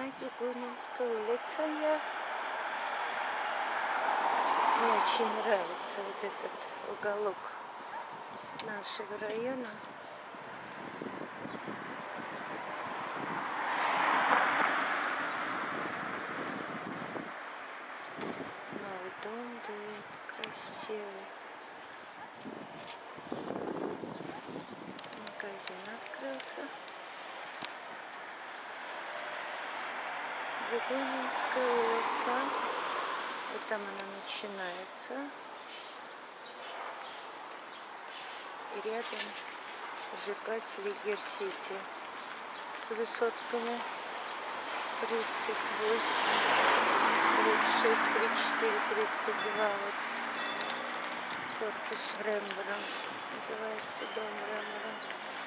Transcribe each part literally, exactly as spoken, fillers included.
на Дегунинской улице я. Мне очень нравится вот этот уголок нашего района. Новый дом дует, красивый. Магазин открылся. Дегунинская улица. Вот там она начинается. И рядом ЖК Слигер-Сити с высотками тридцать восемь, тридцать шесть, тридцать четыре, тридцать два. Вот корпус Рембрандт. Называется дом Рембрандт.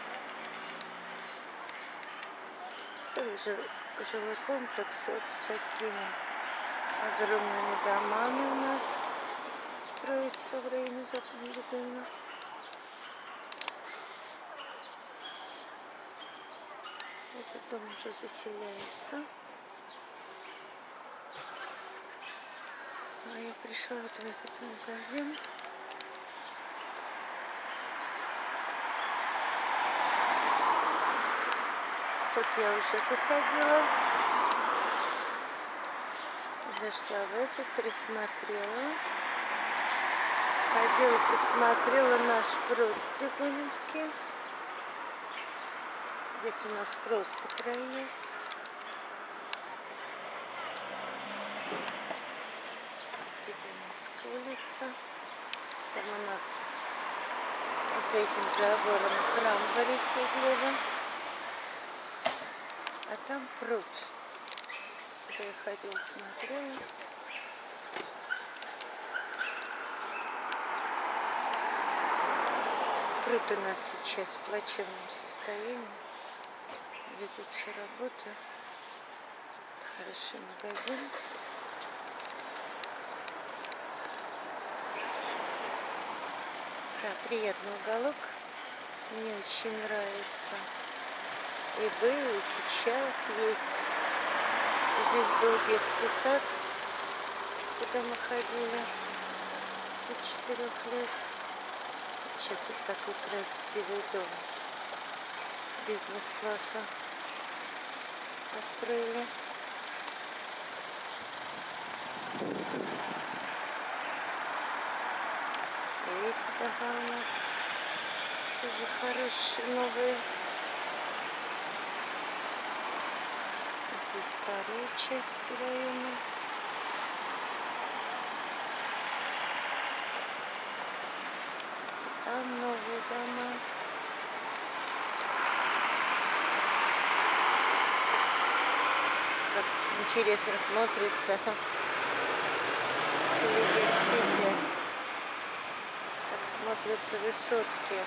Целый жилой комплекс вот с такими огромными домами у нас строится в районе Западного. Этот дом уже заселяется. А я пришла вот в этот магазин. Тут я уже заходила. Зашла в этот, присмотрела. Сходила, посмотрела наш пруд Дегунинский. Здесь у нас просто проезд. Дегунинская улица. Там у нас вот за этим забором храм Бориса Глеба. А там пруд. Куда я ходила, смотрела. Пруд у нас сейчас в плачевном состоянии. Ведутся работы. Хороший магазин. Да, приятный уголок. Мне очень нравится. И был, и сейчас есть. Здесь был детский сад, куда мы ходили до четырех лет. И сейчас вот такой красивый дом бизнес-класса построили. И эти дома у нас тоже хорошие, новые. Здесь старые части района. Там новые дома. Как интересно смотрится Слигер-Сити. Как смотрятся высотки.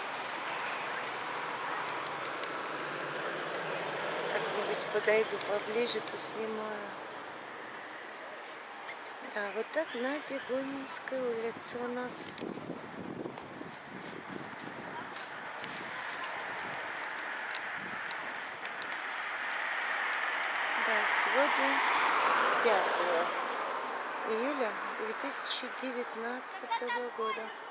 Как-нибудь подойду поближе, поснимаю. Да, вот так на Дегунинской улице у нас. Да, сегодня пятого июля две тысячи девятнадцатого года.